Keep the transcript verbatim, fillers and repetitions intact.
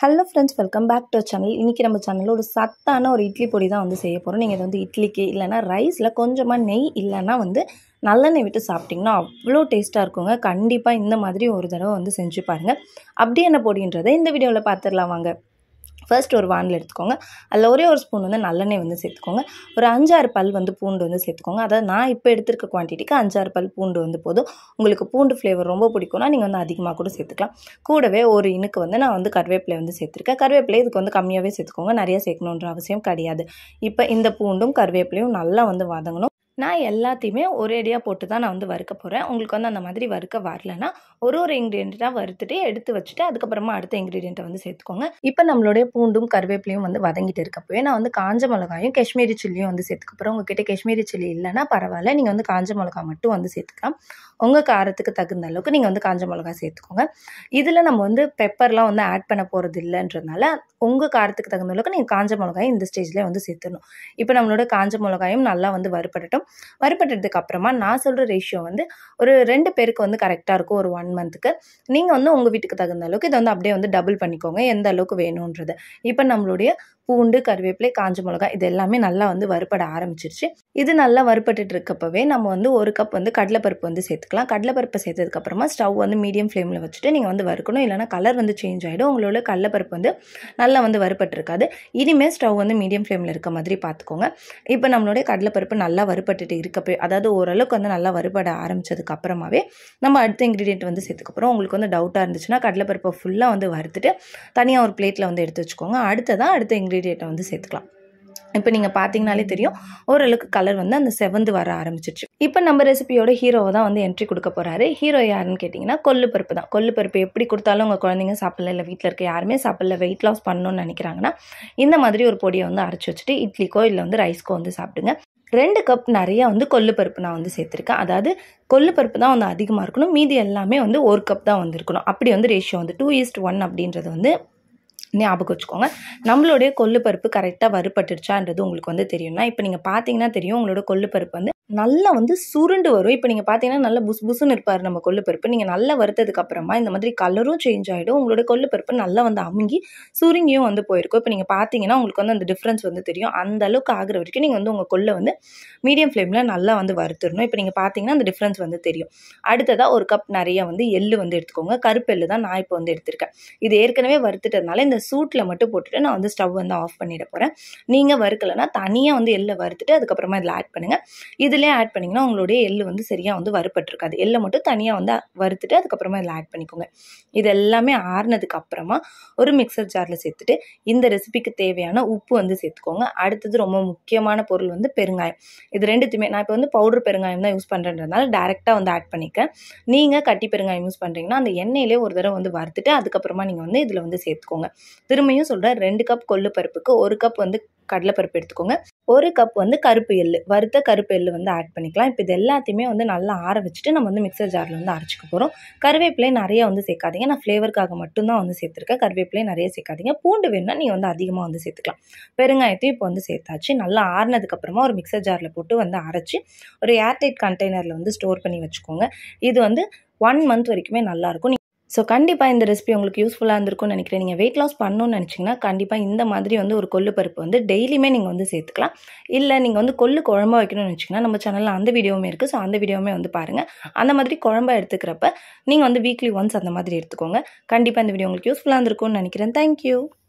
Hello friends, welcome back to channel. இன்றைக்கி நம்ம சேனலில் ஒரு சத்தான ஒரு இட்லி பொடி தான் வந்து செய்ய போகிறோம். நீங்கள் இதை வந்து இட்லிக்கு இல்லைனா ரைஸில் கொஞ்சமாக நெய் இல்லைனா வந்து நல்லெண்ணெய் விட்டு சாப்பிட்டிங்கன்னா அவ்வளோ டேஸ்ட்டாக இருக்குங்க. கண்டிப்பாக இந்த மாதிரி ஒரு தடவை வந்து செஞ்சு பாருங்கள். அப்படி என்ன பொடின்றதை இந்த வீடியோவில் பார்த்துடலாம் வாங்க. ஃபர்ஸ்ட் ஒரு வானல் எடுத்துக்கோங்க. அதில் ஒரே ஒரு ஸ்பூன் வந்து நல்லெண்ணெய் வந்து சேர்த்துக்கோங்க. ஒரு அஞ்சாறு பல் வந்து பூண்டு வந்து சேர்த்துக்கோங்க. அதாவது நான் இப்போ எடுத்துருக்க குவான்டிட்டிக்கு அஞ்சாறு பல் பூண்டு வந்து போதும். உங்களுக்கு பூண்டு ஃப்ளேவர் ரொம்ப பிடிக்கும்னா நீங்கள் வந்து அதிகமாக கூட சேர்த்துக்கலாம். கூடவே ஒரு இனுக்கு வந்து நான் வந்து கருவேப்பிலை வந்து சேர்த்துருக்கேன். கருவேப்பிலை இதுக்கு வந்து கம்மியாகவே சேர்த்துக்கோங்க, நிறைய சேர்க்கணுன்ற அவசியம் கிடையாது. இப்போ இந்த பூண்டும் கருவேப்பிலையும் நல்லா வந்து வதங்கணும். நான் எல்லாத்தையுமே ஒரேடியாக போட்டு தான் நான் வந்து வறுக்க போகிறேன். உங்களுக்கு வந்து அந்த மாதிரி வறுக்க வரலன்னா ஒரு ஒரு இன்க்ரீடியண்ட்டாக வறுத்துட்டு எடுத்து வச்சுட்டு அதுக்கப்புறமா அடுத்த இன்க்ரீடியண்ட்டை வந்து சேர்த்துக்கோங்க. இப்போ நம்மளுடைய பூண்டும் கருவேப்பிலையும் வந்து வதங்கிட்டு இருக்கப்போவே நான் வந்து காஞ்ச மிளகாயும் காஷ்மீரி சில்லியும் வந்து சேர்த்துக்க போகிறேன். உங்ககிட்ட காஷ்மீரி சில்லி இல்லைன்னா பரவாயில்ல, நீங்கள் வந்து காஞ்ச மிளகா மட்டும் வந்து சேர்த்துக்கலாம். உங்கள் காரத்துக்கு தகுந்த அளவுக்கு நீங்கள் வந்து காஞ்ச மிளகா சேர்த்துக்கோங்க. இதில் நம்ம வந்து பெப்பர்லாம் வந்து ஆட் பண்ண போகிறது இல்லைன்றதுனால உங்கள் காரத்துக்கு தகுந்த அளவுக்கு நீங்கள் காஞ்ச மிளகாயும் இந்த ஸ்டேஜ்லேயே வந்து சேர்த்துடணும். இப்போ நம்மளோட காஞ்ச மிளகாயும் நல்லா வந்து வறுபடட்டும். வறுபட்டதுக்கு அப்புறமா நான் சொல்கிற ரேஷியோ வந்து ஒரு ரெண்டு பேருக்கு வந்து கரெக்டாக இருக்கும். ஒரு ஒன் மந்த்துக்கு நீங்கள் வந்து உங்கள் வீட்டுக்கு தகுந்த அளவுக்கு இதை வந்து அப்படியே வந்து டபுள் பண்ணிக்கோங்க எந்த அளவுக்கு வேணுன்றது. இப்போ நம்மளுடைய பூண்டு கருவேப்பிலை காஞ்ச மிளகாய் இது எல்லாமே நல்லா வந்து வறுபட ஆரம்பிச்சிருச்சு. இது நல்லா வறுபட்டுட்டு இருக்கப்பவே நம்ம வந்து ஒரு கப் வந்து கடலைப்பருப்பு வந்து சேர்த்துக்கலாம். கடலைப்பருப்பு சேர்த்ததுக்கப்புறமா ஸ்டவ் வந்து மீடியம் ஃப்ளேமில் வச்சுட்டு நீங்கள் வந்து வறுக்கணும். இல்லைனா கலர் வந்து சேஞ்ச் ஆகிடும். உங்களோட கடலைப்பருப்பு வந்து நல்லா வந்து வறுபட்டுருக்காது. இனிமேல் ஸ்டவ் வந்து மீடியம் ஃப்ளேமில் இருக்க மாதிரி பார்த்துக்கோங்க. இப்போ நம்மளுடைய கடலைப்பருப்பு நல்லா வறுபட்டுட்டு இருக்கப்போ, அதாவது ஓரளவுக்கு வந்து நல்லா வறுபட ஆரம்பித்ததுக்கு அப்புறமாவே நம்ம அடுத்த இன்க்ரீடியன்ட் வந்து சேர்த்துக்கப்புறம் உங்களுக்கு வந்து டவுட்டாக இருந்துச்சுன்னா கடலைப்பருப்பை ஃபுல்லாக வந்து வறுத்துட்டு தனியாக ஒரு பிளேட்டில் வந்து எடுத்து வச்சுக்கோங்க. அடுத்ததான் அடுத்த இன்க்ரீடியண்ட்டை வந்து சேர்த்துக்கலாம். இப்போ நீங்கள் பார்த்தீங்கனாலே தெரியும் ஓரளவுக்கு கலர் வந்து அந்த செவந்து வர ஆரம்பிச்சிச்சு. இப்போ நம்ம ரெசிபியோட ஹீரோவை தான் வந்து என்ட்ரி கொடுக்க போகிறாரு. ஹீரோ யாருன்னு கேட்டிங்கன்னா கொள்ளு பருப்பு தான். கொள்ளு பருப்பு எப்படி கொடுத்தாலும் உங்கள் குழந்தைங்க சாப்பிடல, இல்லை வீட்டில் இருக்க யாருமே சாப்பிடல, வெயிட் லாஸ் பண்ணணும்னு நினைக்கிறாங்கன்னா இந்த மாதிரி ஒரு பொடியை வந்து அரைச்சி வச்சுட்டு இட்லிக்கோ இல்லை வந்து ரைஸ்க்கோ வந்து சாப்பிடுங்க. ரெண்டு கப் நிறையா வந்து கொள்ளு பருப்பு நான் வந்து சேர்த்துருக்கேன். அதாவது கொள்ளு பருப்பு தான் வந்து அதிகமாக இருக்கணும், மீதி எல்லாமே வந்து ஒரு கப் தான் வந்து இருக்கணும். அப்படி வந்து ரேஷியோ வந்து டூ ஈஸ்ட் ஒன் அப்படின்றது வந்து ஞாபகம் வச்சுக்கோங்க. நம்மளுடைய கொள்ளு பருப்பு கரெக்டாக வறுபட்டுருச்சான்றது உங்களுக்கு வந்து தெரியும்னா இப்போ நீங்கள் பார்த்தீங்கன்னா தெரியும் உங்களோட கொள்ளு பருப்பு வந்து நல்லா வந்து சுருண்டு வரும். இப்போ நீங்கள் பார்த்தீங்கன்னா நல்லா புஸ் புசுன்னு இருப்பார் நம்ம கொள்ளு பருப்பு. நீங்கள் நல்லா வறுத்ததுக்கு அப்புறமா இந்த மாதிரி கலரும் சேஞ்ச் ஆகிடும். உங்களோட கொள்ளு பருப்பு நல்லா வந்து அமுங்கி சுருங்கியும் வந்து போயிருக்கும். இப்போ நீங்கள் பார்த்தீங்கன்னா உங்களுக்கு வந்து அந்த டிஃப்ரென்ஸ் வந்து தெரியும். அந்த அளவுக்கு ஆகிற வரைக்கும் நீங்கள் வந்து உங்கள் கொள்ளை வந்து மீடியம் ஃப்ளேமில் நல்லா வந்து வறுத்துடணும். இப்போ நீங்கள் பார்த்தீங்கன்னா அந்த டிஃப்ரென்ஸ் வந்து தெரியும். அடுத்ததாக ஒரு கப் நிறைய வந்து எள்ளு வந்து எடுத்துக்கோங்க. கருப்பு எள்ளு தான் நான் இப்போ வந்து எடுத்திருக்கேன். இது ஏற்கனவே வறுத்துட்டதுனால இந்த சூட்டில் மட்டும் போட்டுட்டு நான் வந்து ஸ்டவ் வந்து ஆஃப் பண்ணிட போகிறேன். நீங்கள் வறுக்கலைன்னா தனியாக வந்து எள்ளை வறுத்துட்டு அதுக்கப்புறமா இதில் ஆட் பண்ணுங்கள். இதிலே ஆட் பண்ணிங்கன்னா உங்களுடைய எள்ளு வந்து சரியாக வந்து வறுபட்டுருக்காது. எள்ளை மட்டும் தனியாக வந்து வறுத்துட்டு அதுக்கப்புறமா இதில் ஆட் பண்ணிக்கோங்க. இது எல்லாமே ஆறுனதுக்கு அப்புறமா ஒரு மிக்சர் ஜாரில் சேர்த்துட்டு இந்த ரெசிபிக்கு தேவையான உப்பு வந்து சேர்த்துக்கோங்க. அடுத்தது ரொம்ப முக்கியமான பொருள் வந்து பெருங்காயம். இது ரெண்டுத்தையுமே நான் இப்போ வந்து பவுடர் பெருங்காயம் தான் யூஸ் பண்ணுறதுனால டேரெக்டாக வந்து ஆட் பண்ணிக்கேன். நீங்கள் கட்டி பெருங்காயம் யூஸ் பண்ணுறீங்கன்னா அந்த எண்ணெயிலே ஒரு தடவை வந்து வறுத்துட்டு அதுக்கப்புறமா நீங்கள் வந்து இதில் வந்து சேர்த்துக்கோங்க. திரும்பியும் சொல்கிறேன், ரெண்டு கப் கொள்ளு பருப்புக்கு ஒரு கப் வந்து கடலைப்பருப்பு எடுத்துக்கோங்க. ஒரு கப் வந்து கருப்பு எள்ளு, வறுத்த கருப்பு எள்ளு வந்து ஆட் பண்ணிக்கலாம். இப்போ இது எல்லாத்தையுமே வந்து நல்லா ஆற வச்சுட்டு நம்ம வந்து மிக்சர் ஜாரில் வந்து அரைச்சிக்க போகிறோம். கருவேப்பிலை நிறைய வந்து சேர்க்காதீங்க. நான் ஃப்ளேவருக்காக மட்டும்தான் வந்து சேர்த்துருக்கேன். கருவேப்பிலை நிறைய சேர்க்காதீங்க. பூண்டு வேணும்னா நீங்கள் வந்து அதிகமாக வந்து சேர்த்துக்கலாம். பெருங்காயத்தையும் இப்போ வந்து சேர்த்தாச்சு. நல்லா ஆறுனதுக்கப்புறமா ஒரு மிக்சர் ஜாரில் போட்டு வந்து அரைச்சி ஒரு ஏர்டைட் கண்டெய்னரில் வந்து ஸ்டோர் பண்ணி வச்சுக்கோங்க. இது வந்து ஒன் மந்த் வரைக்குமே நல்லாயிருக்கும். ஸோ கண்டிப்பாக இந்த ரெசிபி உங்களுக்கு யூஸ்ஃபுல்லாக இருந்திருக்கும்னு நினைக்கிறேன். நீங்கள் வெயிட் லாஸ் பண்ணணும்னு நினச்சிங்கன்னா கண்டிப்பாக இந்த மாதிரி வந்து ஒரு கொள்ளு பருப்பு வந்து டெய்லியுமே நீங்கள் வந்து சேர்த்துக்கலாம். இல்லை நீங்கள் வந்து கொள்ளு குழம்பா வைக்கணும்னு நினச்சிங்கன்னா நம்ம சேனலில் அந்த வீடியோவுமே இருக்குது. ஸோ அந்த வீடியோவுமே வந்து பாருங்கள். அந்த மாதிரி குழம்பா எடுத்துக்கிறப்ப நீங்கள் வந்து வீக்லி ஒன்ஸ் அந்த மாதிரி எடுத்துக்கோங்க. கண்டிப்பாக இந்த வீடியோ உங்களுக்கு யூஸ்ஃபுல்லாக இருந்திருக்கும்னு நினைக்கிறேன். தேங்க்யூ.